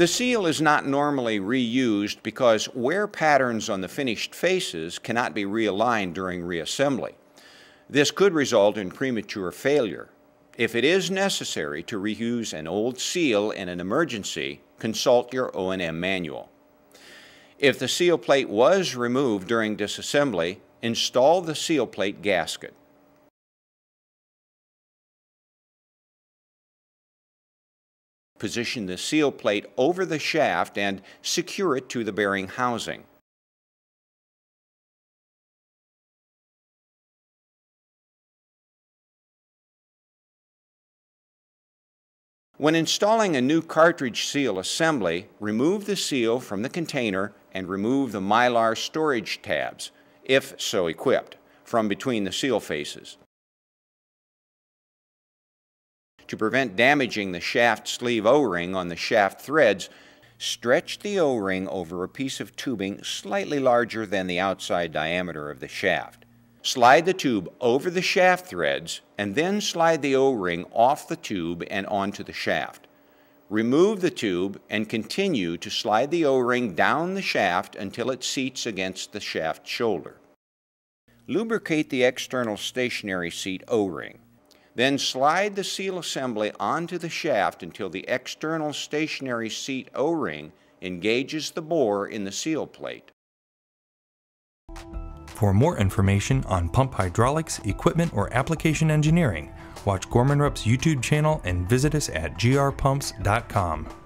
The seal is not normally reused because wear patterns on the finished faces cannot be realigned during reassembly. This could result in premature failure. If it is necessary to reuse an old seal in an emergency, consult your O&M manual. If the seal plate was removed during disassembly, install the seal plate gasket. Position the seal plate over the shaft and secure it to the bearing housing. When installing a new cartridge seal assembly, remove the seal from the container and remove the Mylar storage tabs, if so equipped, from between the seal faces. To prevent damaging the shaft sleeve O-ring on the shaft threads, stretch the O-ring over a piece of tubing slightly larger than the outside diameter of the shaft. Slide the tube over the shaft threads and then slide the O-ring off the tube and onto the shaft. Remove the tube and continue to slide the O-ring down the shaft until it seats against the shaft shoulder. Lubricate the external stationary seat O-ring. Then slide the seal assembly onto the shaft until the external stationary seat O-ring engages the bore in the seal plate. For more information on pump hydraulics, equipment, or application engineering, watch Gorman-Rupp's YouTube channel and visit us at grpumps.com.